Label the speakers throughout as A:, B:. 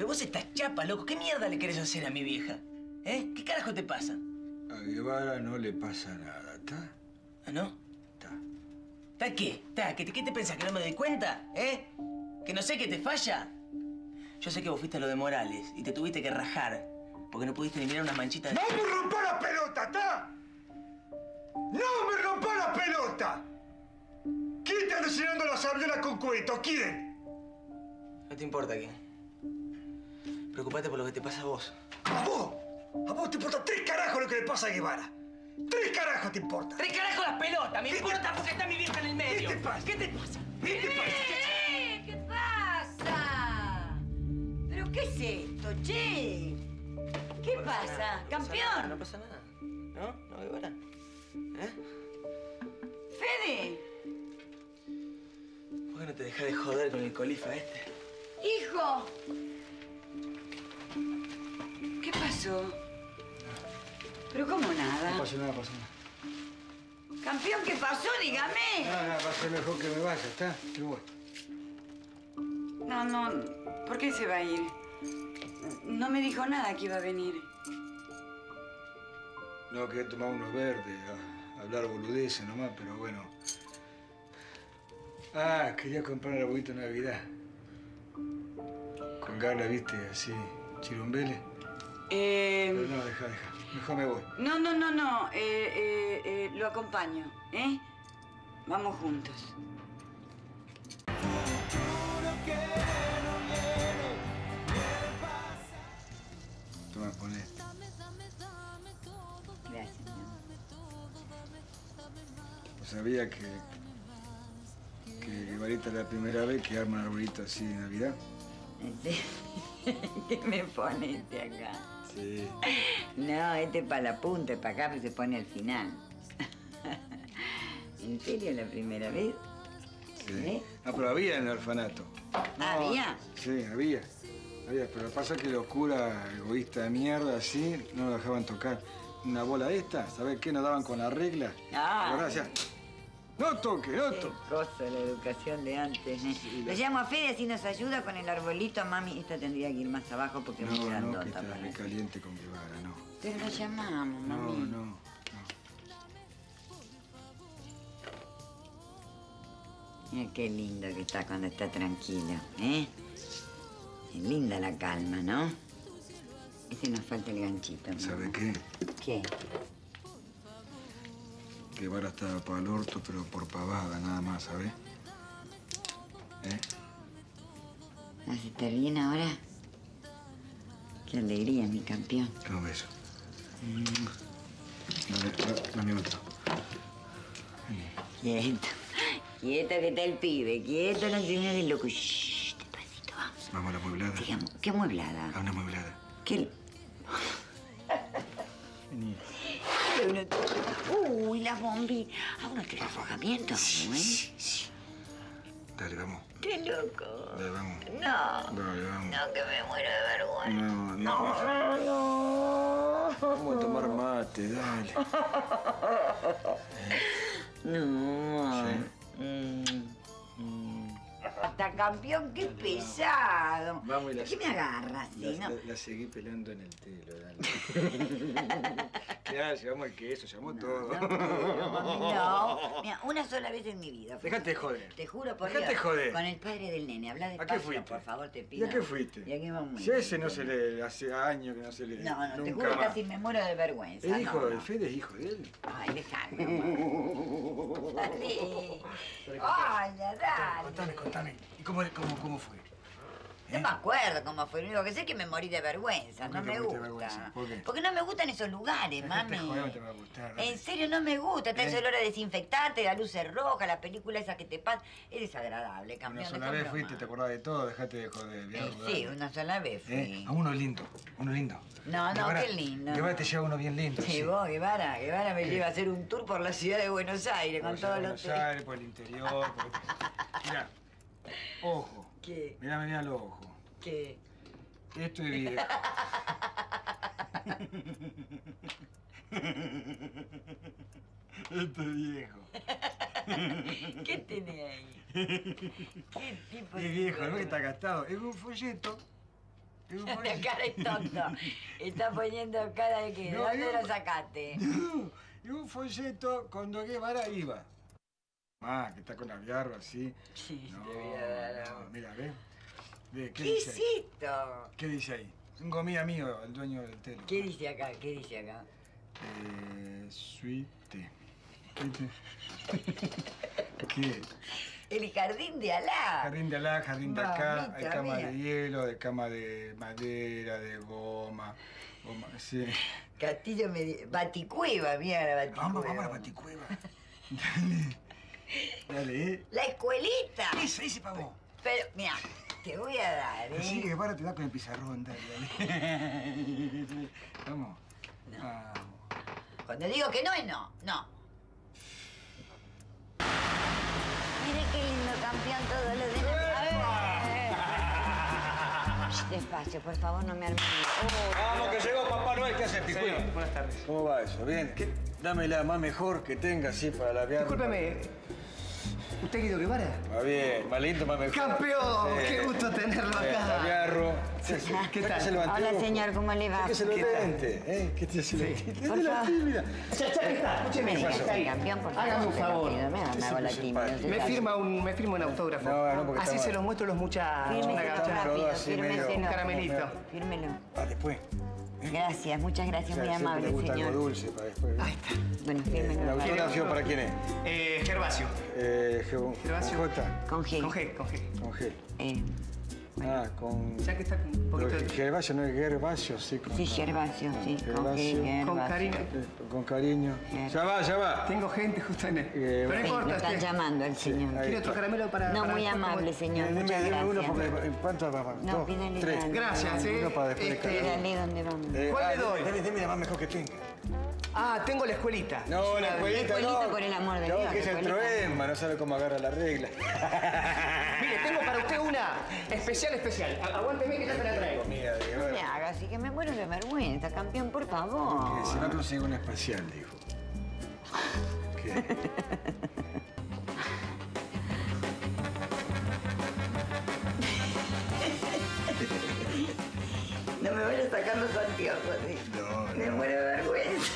A: vos estás chapa, loco. ¿Qué mierda le querés hacer a mi vieja? ¿Eh? ¿Qué carajo te pasa?
B: A Guevara no le pasa nada, ¿está?
A: ¿Ah, no?
B: Está.
A: ¿Está qué? ¿Está? ¿Qué te pensás? ¿Que no me doy cuenta? ¿Eh? ¿Que no sé qué te falla? Yo sé que vos fuiste a lo de Morales y te tuviste que rajar porque no pudiste ni mirar unas manchitas de...
B: ¡No me rompa la pelota, está! ¡No me rompa la pelota! ¿Quién está llenando las aviolas con cuentos? ¿Quién?
A: No te importa quién. Preocupate por lo que te pasa a vos.
B: ¿A vos? ¿A vos te importa 3 carajos lo que le pasa a Guevara? 3 carajos te importa.
A: 3 carajos las pelotas. Me importa porque está mi vieja en el medio.
B: ¿Qué te pasa?
A: ¿Qué te pasa?
B: ¿Qué te pasa?
C: ¿Qué pasa? ¿Pero qué es esto, che? ¿Qué pasa? ¿Campeón?
A: No pasa nada. ¿No? ¿No, Guevara? ¿Eh?
C: ¡Fede!
A: ¿Por qué no te dejás de joder con el colifa este?
C: ¡Hijo! ¿Qué pasó? ¿Pero cómo nada?
B: No pasa nada, pasa nada.
C: Campeón, ¿qué pasó? Dígame.
B: Nada, va a ser mejor que me vaya, ¿está? Me voy.
C: No, ¿por qué se va a ir? No me dijo nada que iba a venir.
B: No, quería tomar unos verdes, a hablar boludeces nomás, pero bueno. Ah, quería comprar un arbolito de Navidad. Con gala, viste, así, chirumbeles. Pero no, deja. Mejor me voy.
C: No. Lo acompaño, ¿eh? Vamos juntos.
B: Toma, poné.
C: Gracias, mi amor.
B: ¿Sabía que Guevarita es la primera vez que arma un arbolito así de Navidad?
C: ¿Qué me pone este acá?
B: Sí.
C: No, este es para la punta, es para acá, pero se pone al final. ¿En serio la primera vez?
B: Sí.
C: ¿Eh?
B: Ah, pero había en el orfanato.
C: ¿Había?
B: Sí, había. Pero pasa que los curas, egoístas de mierda, así, no lo dejaban tocar. Una bola de esta, ¿sabés qué? Nos daban con la regla.
C: Ah.
B: Ahora decía, no toque, no
C: Qué
B: toque.
C: cosa la educación de antes. Lo llamo a Fede, así nos ayuda con el arbolito. Mami, esta tendría que ir más abajo porque es muy
B: No, que
C: grandota.
B: está
C: para
B: muy
C: eso.
B: caliente con Guevara, no.
C: Pero lo llamamos, mami.
B: No.
C: Mira qué lindo que está cuando está tranquilo, ¿eh? Es linda la calma, ¿no? Ese nos falta el ganchito, ¿no?
B: ¿Sabe qué?
C: ¿Qué?
B: Guevara estaba para el orto, pero por pavada, nada más, ¿sabes? ¿Eh?
C: ¿Vas a estar bien ahora? Qué alegría, mi campeón.
B: Un beso. Dame otro.
C: Quieto. Quieto que está el pibe. Quieto, no se me de loco. Shh, despacito, vamos.
B: Vamos a la mueblada.
C: Digamos, ¿qué mueblada?
B: A una mueblada.
C: ¿Qué?
B: Vení.
C: Uy, las bombillas. ¿A uno tiene aflojamiento?
B: Sí. Dale, vamos.
C: ¡Qué loco!
B: Dale, vamos.
C: No.
B: Dale, vamos.
C: No, que me muero de vergüenza.
B: No. Vamos a tomar mate, dale.
C: No.
B: Sí.
C: Hasta campeón, qué pesado.
B: Vamos y
C: ¿Por qué me agarras así, no?
B: La seguí pelando en el telo, dale. Ya, llevamos el queso, llevamos todo.
C: No, mami, no. Mira, una sola vez en mi vida.
B: Déjate joder.
C: Te juro por
B: Déjate
C: Dios.
B: joder.
C: Con el padre del nene. Habla
B: ¿A
C: despacio,
B: qué fuiste?
C: por favor, te
B: ¿Y
C: pido.
B: a qué fuiste?
C: ¿Y a qué vamos?
B: Si a ese no se le... Hace años que no se le...
C: No, te
B: nunca
C: juro que
B: más.
C: casi me muero de vergüenza.
B: ¿Es hijo
C: no,
B: de
C: no.
B: Fede? ¿Es hijo de él?
C: Ay, déjame, amor. Dale. Ay, dale.
B: Contame. ¿Y cómo fue?
C: No me acuerdo cómo fue, lo único que sé es que me morí de vergüenza,
B: ¿Por
C: no
B: qué
C: me
B: te moriste de
C: gusta.
B: vergüenza? ¿Por qué?
C: Porque no me gustan esos lugares, mami.
B: Joder, no te va a gustar. dale.
C: En serio, no me gusta. Está ese olor a desinfectante, la luz es roja, la película esa que te pasa. Es desagradable, campeón.
B: Una sola
C: no
B: vez
C: broma.
B: fuiste, te acordás de todo, dejate de joder. viejo,
C: Sí,
B: dale.
C: una sola vez fui.
B: A uno lindo.
C: No,
B: Guevara-
C: qué lindo.
B: Guevara te lleva uno bien lindo.
C: Sí, vos, Guevara me lleva a hacer un tour por la ciudad de Buenos Aires con todos los...
B: Buenos Aires, por el interior. Mirá, ojo.
C: ¿Qué?
B: Mirá los ojos.
C: ¿Qué?
B: Esto es viejo. Esto es viejo.
C: ¿Qué tenés ahí? ¿Qué tipo
B: Es
C: de
B: viejo,
C: cosa?
B: no que está gastado. Es un folleto
C: La cara es tonto. Está poniendo cara de que...
B: No,
C: ¿Dónde lo sacaste?
B: No, y un folleto con Che Guevara iba. Ah, que está con Aviarro así.
C: Sí,
B: No,
C: te voy a dar...
B: no, mira, ve. Ve,
C: ¿Qué
B: dice
C: es
B: ahí?
C: esto?
B: ¿Qué dice ahí? Un comida mío, el dueño del telo.
C: ¿Qué dice acá? ¿Qué dice acá?
B: Suite. ¿Qué?
C: El jardín de Alá.
B: Jardín de Alá, jardín de acá,
C: Mamita
B: hay cama
C: mía.
B: de hielo, hay cama de madera, de goma, sí.
C: Castillo Baticueva, mira la Baticueva.
B: Vamos a la baticueva. Dale. Dale,
C: La escuelita.
B: Ahí se pagó.
C: Pero, mira, te voy a dar,
B: Así que Guevara te da con el pizarrón, dale. Vamos.
C: No.
B: Vamos.
C: Cuando digo que no es no, no. Mire qué lindo campeón todo lo de la... Despacio, por favor, no me arme.
D: Vamos, que llegó Papá Noel. ¿Qué haces, Picuín?
E: Señor, buenas tardes.
D: ¿Cómo va eso? ¿Bien?
E: ¿Qué?
D: Dámela más mejor que tenga, así, para la viarro.
E: Discúlpeme, ¿usted Guido Guevara?
D: Va bien, más lindo, más mejor.
E: ¡Campeón!
D: Sí.
E: ¡Qué gusto tenerlo
D: La
E: acá!
D: viarro.
E: ¿Qué tal?
D: Se levantó.
C: Hola, señor, ¿cómo le va?
D: Que se lo
E: ¿Qué tal?
D: lente, ¿eh? Que te se lo
E: Sí.
D: lente.
C: Por
D: Es de la
C: favor.
D: tímida.
E: Ya está, escúcheme.
C: Me
D: pasó?
C: diga, campeón, por favor.
E: Hágame un
C: se lo
E: favor.
C: pido, me hago la
D: Siempre
C: tímida,
D: simpático.
C: usted sabe.
E: Me firma un autógrafo.
D: No, porque
E: Así
D: estamos-
E: se los muestro a los muchachos.
C: Fírmeselo
E: Una
D: estamos
E: gacha.
D: los dos
C: rápido,
D: así medio-
C: fírmeselo.
E: Un caramelito.
C: Fírmelo.
D: Ah, después.
C: Gracias, muchas gracias, muy
D: Siempre
C: amable,
D: le gusta
C: señor.
D: algo dulce para después.
E: Ahí está.
C: Bueno,
D: ¿El
C: fírmelo.
D: autógrafo para quién es?
E: Gervasio.
D: ¿Con
E: Gervasio.
D: J?
C: Con G.
E: Con G, con G.
D: Con G.
C: Eh,
D: Ah, con...
E: Ya que está con un poquito
D: Pero
E: de...
D: Gervasio, no es Gervasio, sí. Con...
C: sí, Gervasio, sí, con G,
D: Gervasio.
C: Gervasio.
E: Con cariño.
D: Con cariño. Ya va, ya va.
E: Tengo gente justo en el... Pero no
C: Sí, lo
E: importa.
C: están
E: usted.
C: llamando el señor.
D: ahí.
E: ¿Quiere otro caramelo para...?
C: No,
E: para
C: muy
E: después,
C: amable,
E: como-
C: señor.
D: Dime
C: Muchas
D: uno
C: gracias.
D: porque... ¿Cuánto va?
C: No,
D: Dos,
C: pídale
D: tres.
C: algo.
E: Gracias,
D: Uno para después de
C: Dígale dónde vamos.
E: ¿Cuál le doy?
D: Dime la más mejor que tenga.
E: Ah, tengo la escuelita.
D: No, la escuelita
C: escuelita,
D: no.
C: por el amor de
D: No,
C: Dios,
D: que es
C: la
D: el
C: escuelita.
D: troema, no sabe cómo agarra la regla.
E: Mire, tengo para usted una especial. Aguánteme que ya te la traigo.
D: Mira,
C: No me haga así que me muero de vergüenza, campeón, por favor.
D: si no consigo una espacial, dijo. ¿Qué?
C: No me vayas a sacar los anteojos, ¿sí?
D: No, no.
C: Me muero de vergüenza.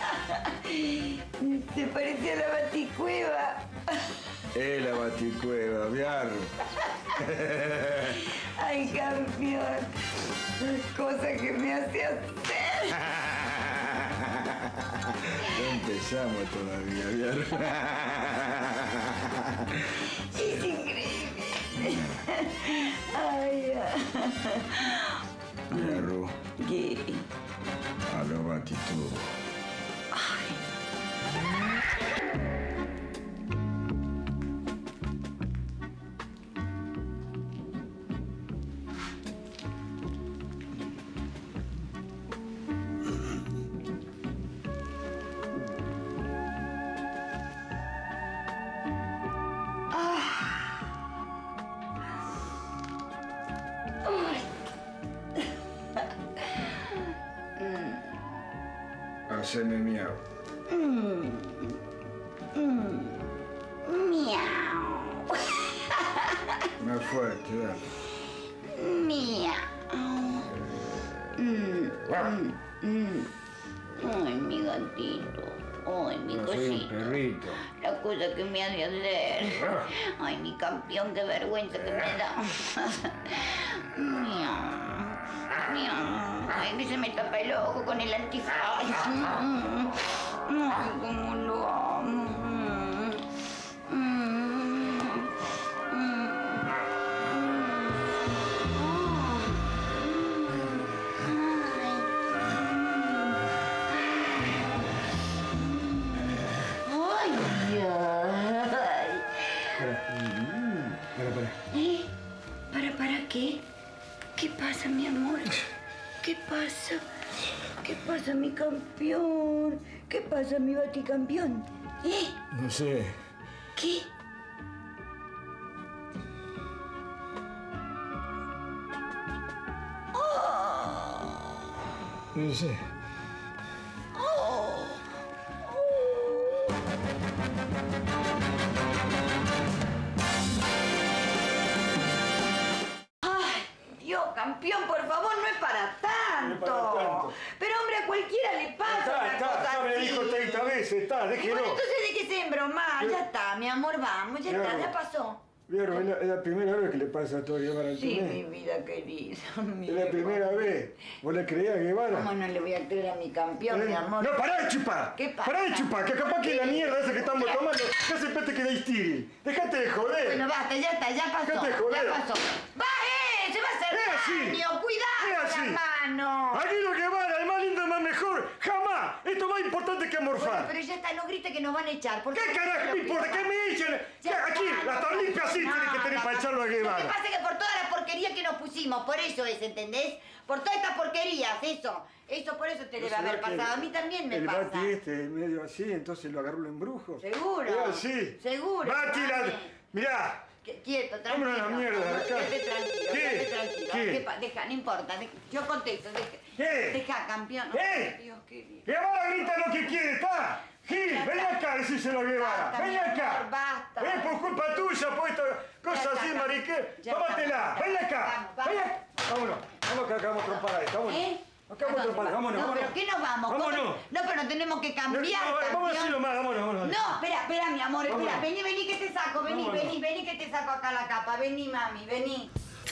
C: Se parecía a la Baticueva.
D: La baticueva, viarro.
C: Ay, campeón. Cosa que me hace hacer.
D: No empezamos todavía, viarro.
C: Es increíble. Ay,
D: Viarro,
C: ¿qué?
D: a lo batitubo. Haceme miau.
C: Miau.
D: Más fuerte, dale.
C: Miau. Ay, mi gatito. Ay, mi
D: No soy un
C: cosito.
D: perrito.
C: La cosa que me hace hacer. Ay, mi campeón, qué vergüenza que me da. Miau. Miau. Ay, que se me tapa el ojo con el antifaz. Ay, cómo lo amo. Ay, ay.
D: Para.
C: ¿Eh? ¿Para qué? ¿Qué pasa, mi amor? ¿Qué pasa? ¿Qué pasa, mi campeón? ¿Qué pasa, mi baticampeón? ¿Eh?
D: No sé.
C: ¿Qué?
D: No sé.
C: ¡Ay, Dios, campeón, por favor, no es para tanto. Pero, hombre, a cualquiera le pasa una cosa
B: Ya me
C: así.
B: dijo 30 veces, está,
C: Y
B: déjelo.
C: bueno, entonces déjese en bromar, ya está, mi amor, vamos, ya está, ya pasó.
B: Vieron, es la primera vez que le pasa a todo Guevara al
C: Sí,
B: Tomé.
C: mi vida querida.
B: Es la primera vez. ¿Vos le creías a Guevara?
C: ¿Cómo no le voy a creer a mi campeón, mi amor?
B: No, pará de chupar.
C: ¿Qué pasa?
B: Pará de chupar, que capaz que la mierda esa que estamos tomando ya se pete que da stiri. Dejate de joder.
C: Bueno, basta, ya está, ya pasó.
B: Déjate de joder.
C: Ya pasó. ¡Va, se va a hacer
B: Es así.
C: daño!
B: Es
C: ¡Cuidado
B: así.
C: la mano!
B: Aguido Guevara, el más lindo, el más mejor. Jamás. Esto es más importante que
C: Bueno,
B: morfar.
C: pero ya está, no grite que nos van a echar. ¿Por
B: ¿Qué carajo me importa? ¿Qué me echan?
C: Ya
B: Aquí,
C: está,
B: la
C: no,
B: tablipa así
C: no,
B: tiene que tener
C: no,
B: para
C: no.
B: echarlo a
C: Lo que
B: Guevara.
C: pasa es que por toda la porquería que nos pusimos, por eso es, ¿entendés? Por todas estas porquerías, eso. Eso por eso te debe haber pasado. A mí también me
B: el
C: pasa.
B: Bati este medio así, entonces lo agarró el embrujo.
C: ¿Seguro?
B: Es así.
C: ¿Seguro?
B: Bati,
C: Dame.
B: mirá.
C: Quieto, tranquilo.
B: Vámonos a la mierda de acá.
C: Quédate tranquilo,
B: ¿Qué?
C: quédate tranquilo.
B: ¿Qué?
C: Deja, no importa. Yo contesto.
B: ¿Qué?
C: Deja, campeón.
B: ¿Qué?
C: Dios, qué bien.
B: Guevara grita lo que quiere, ¿está? Gil,
C: Ya
B: ven
C: está.
B: acá, decíselo a Guevara.
C: Basta,
B: Ven
C: mi
B: acá.
C: amor, basta.
B: Es por culpa tuya, por esta cosa
C: Ya
B: así,
C: está.
B: marique.
C: Ya
B: Tómatela.
C: está.
B: Ven acá.
C: Vamos,
B: Ven acá. Vámonos. Vamos que acabamos trompar a esta. Vámonos.
C: ¿Eh?
B: Acabamos trompar. Vámonos,
C: No,
B: vámonos.
C: pero ¿qué nos vamos?
B: Vámonos.
C: No, pero nos tenemos que cambiar,
B: No, vamos a
C: campeón.
B: decirlo más. Vámonos.
C: No, espera, mi amor, espera.
B: Vámonos.
C: Vení que te saco, vení
B: Vámonos.
C: que te saco acá la capa. Vení, mami, vení.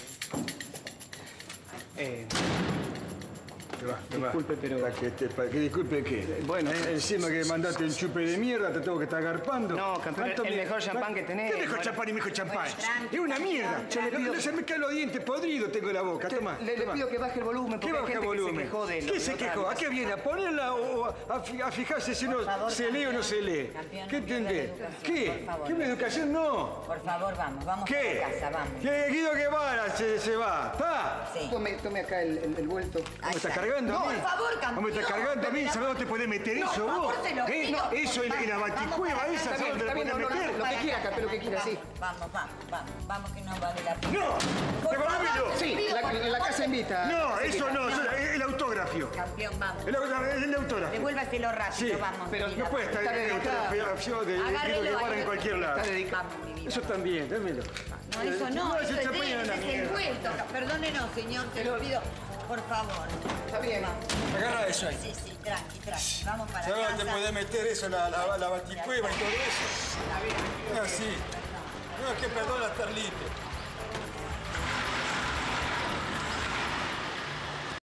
E: Disculpe, pero-
B: ¿Para que disculpe qué?
E: Bueno,
B: Encima que mandaste el chupe de mierda, te tengo que estar garpando.
E: No, campeón,
B: ¿Cuánto
E: el
B: me-
E: mejor champán que tenés.
B: ¿Qué mejor
E: Bueno.
B: champán y mejor champán?
C: Bueno, tranqui,
B: Es una mierda.
C: tranqui.
B: No se me caen los dientes podridos tengo en la boca. Toma.
E: Le
B: toma.
E: pido que baje el volumen
B: ¿Qué
E: porque hay
B: baja
E: gente
B: volumen?
E: que se quejó de lo
B: ¿Qué se
E: de
B: quejó?
E: otra
B: ¿A qué viene? ¿A ponerla o a fijarse si uno
C: favor,
B: se lee o no se lee?
C: campeón,
B: ¿Qué
C: no pierda
B: entendés?
C: la educación,
B: ¿Qué?
C: por favor.
B: ¿Qué me educación? No.
C: Por favor, vamos
B: ¿Qué?
C: a casa, vamos.
B: Que Guido Guevara se va. ¿Está?
C: Sí.
E: Tome acá el vuelto.
B: ¿Me estás cargando a mí?
C: Por favor, campeón.
B: ¿Cómo me estás cargando a mí? ¿Sabes dónde te podés meter
C: No,
B: eso
C: por
B: vos?
C: favor, se lo pido.
B: No, eso en la
C: Vamos
B: baticueva
C: para
B: esa,
C: acá.
B: ¿sabes dónde te podés meter?
E: Lo que quiera, campeón, lo que quiera, sí.
C: Vamos, que no vale la pena.
B: ¡No!
C: Por
B: ¡Devolvémelo!
C: favor,
E: Sí,
C: pido, por
E: en la
C: favor.
E: casa invita.
B: No, eso no, el autógrafo.
C: Campeón, vamos.
B: El autógrafo.
C: Devuélvaselo rápido,
B: Sí,
C: vamos.
E: pero
C: mi vida.
B: No puede estar
E: Está
B: en
E: dedicado.
B: autógrafo de Guido
C: Agárrelo
B: Guevara
C: ahí.
B: en cualquier lado.
E: Está dedicado.
C: Vamos, mi vida.
B: Eso también, dámelo.
C: No, eso no,
B: ese
C: eso es
B: champán
C: bien,
B: es una
C: ese es
B: mierda.
C: envuelto. Perdónenos, señor, te lo pido, por favor.
E: Está bien.
B: Agarra eso ahí.
C: Sí, tranqui. Vamos para
B: ¿Sabes
C: casa.
B: dónde podés meter eso, la baticueva y todo eso?
C: Está bien.
B: Es así. No, es que perdona estar limpio.